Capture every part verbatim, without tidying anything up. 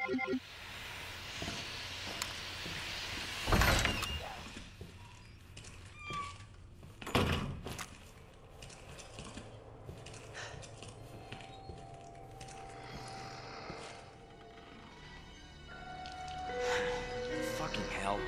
Fucking hell.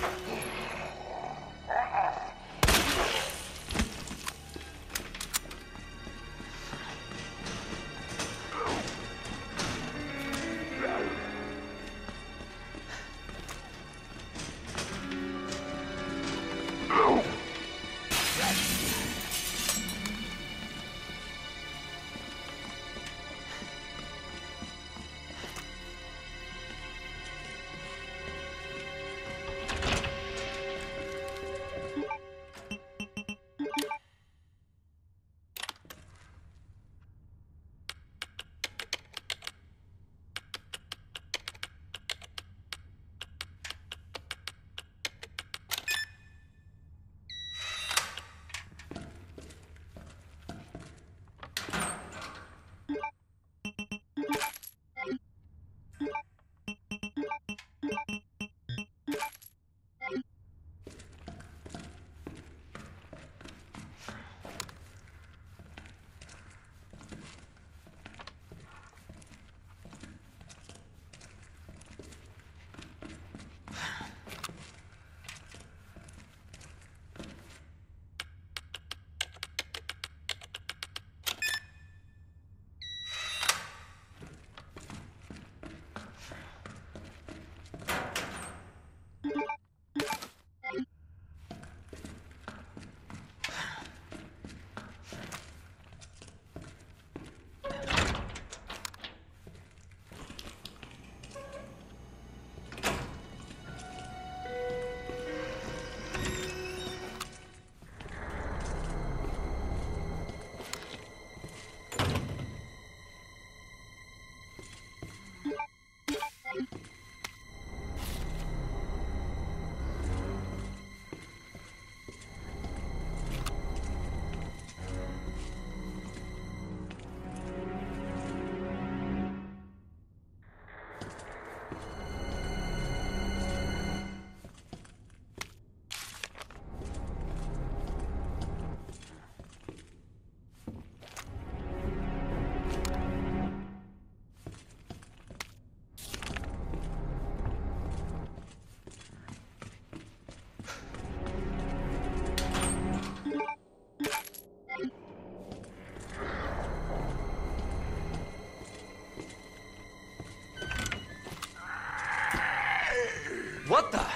What the?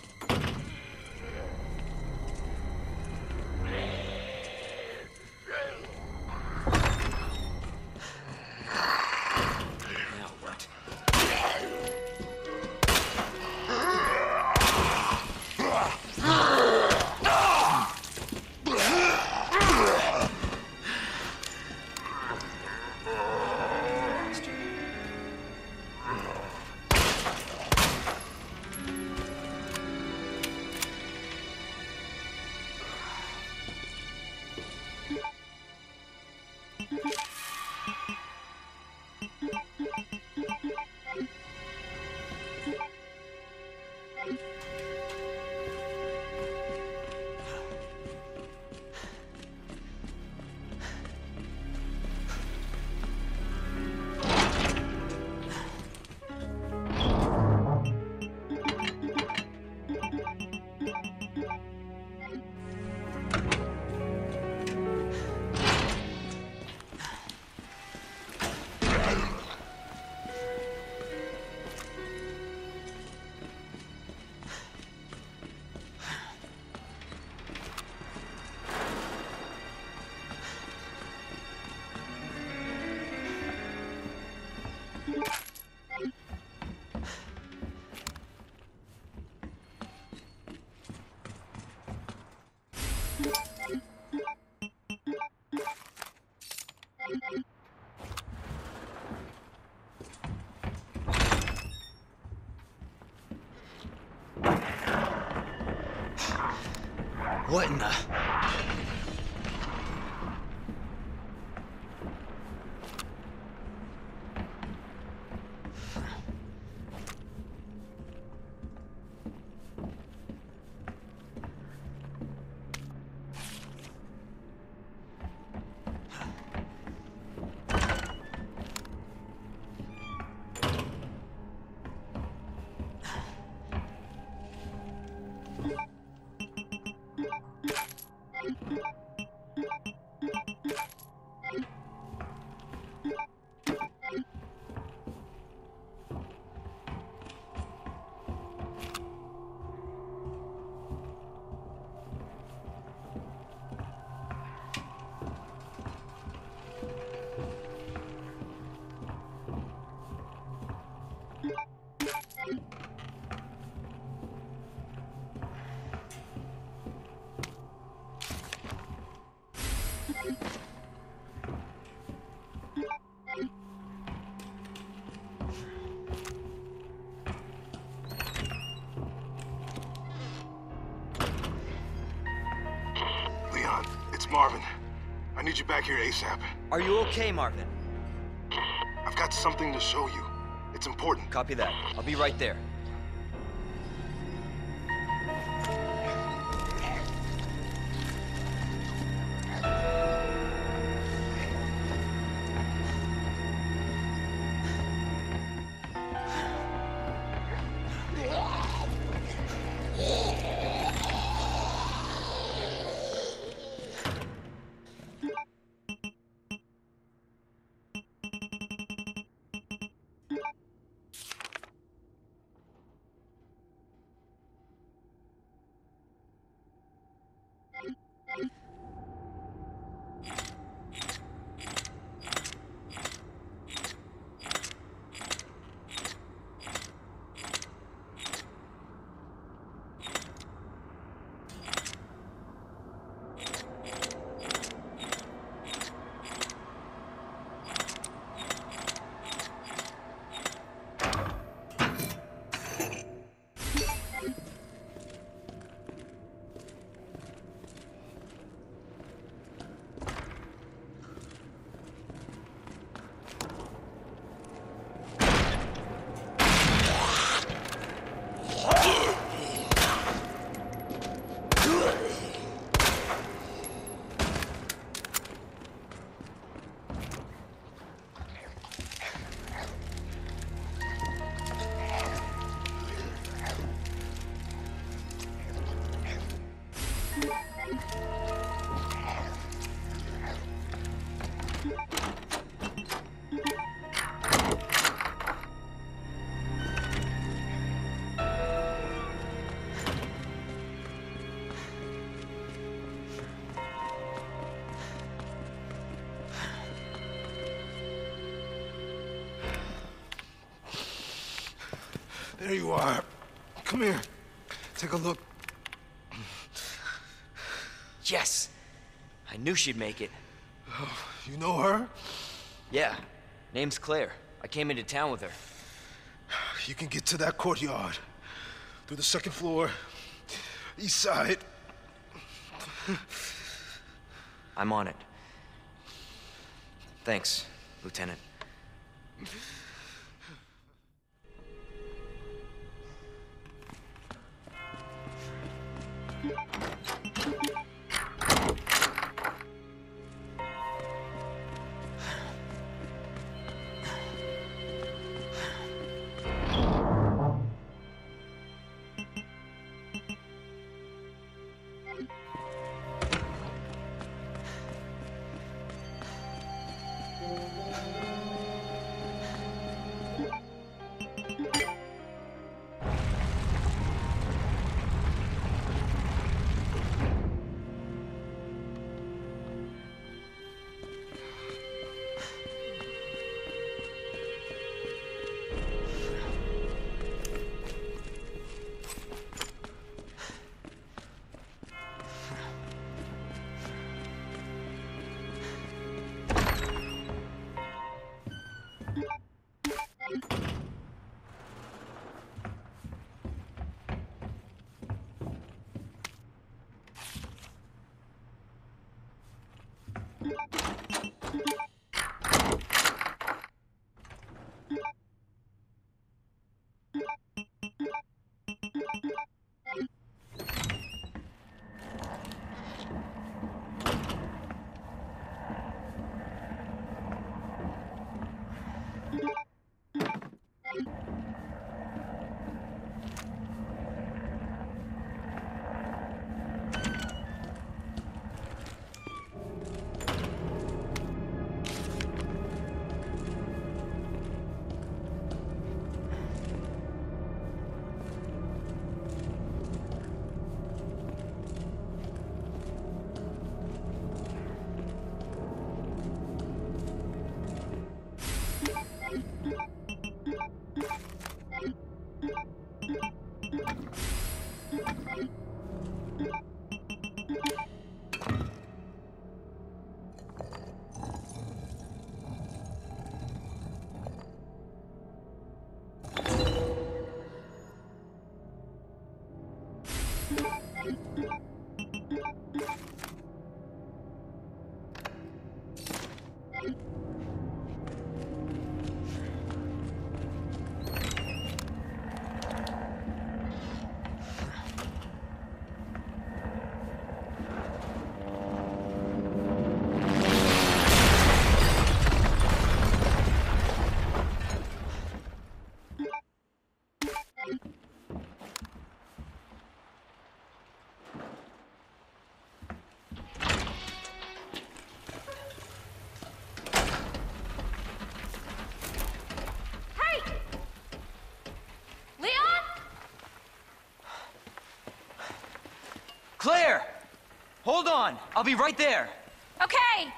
Now what? What in the... need you back here ASAP. Are you okay, Marvin? I've got something to show you. It's important. Copy that. I'll be right there. There you are. Come here. Take a look. Yes! I knew she'd make it. Oh, you know her? Yeah. Name's Claire. I came into town with her. You can get to that courtyard. Through the second floor. East side. I'm on it. Thanks, Lieutenant. Claire! Hold on! I'll be right there! Okay!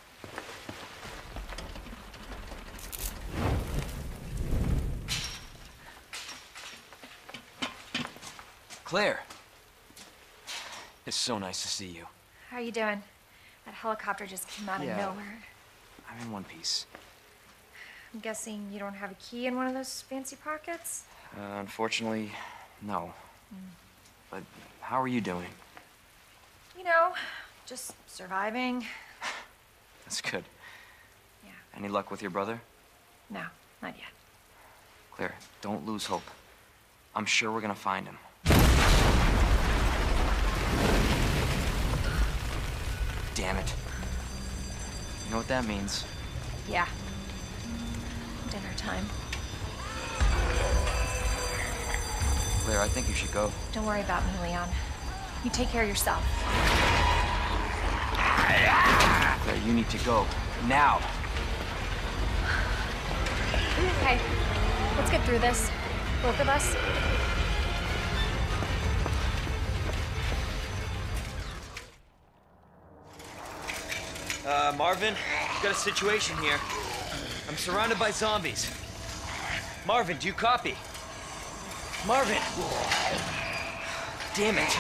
Claire! It's so nice to see you. How are you doing? That helicopter just came out of Yeah. nowhere. I'm in one piece. I'm guessing you don't have a key in one of those fancy pockets? Uh, unfortunately, no. Mm. But how are you doing? You know, just surviving. That's good. Yeah. Any luck with your brother? No, not yet. Claire, don't lose hope. I'm sure we're gonna find him. Damn it. You know what that means? Yeah. Dinner time. Claire, I think you should go. Don't worry about me, Leon. You take care of yourself. Claire, you need to go. Now! Okay. Let's get through this. Both of us. Uh, Marvin, we've got a situation here. I'm surrounded by zombies. Marvin, do you copy? Marvin! Damn it.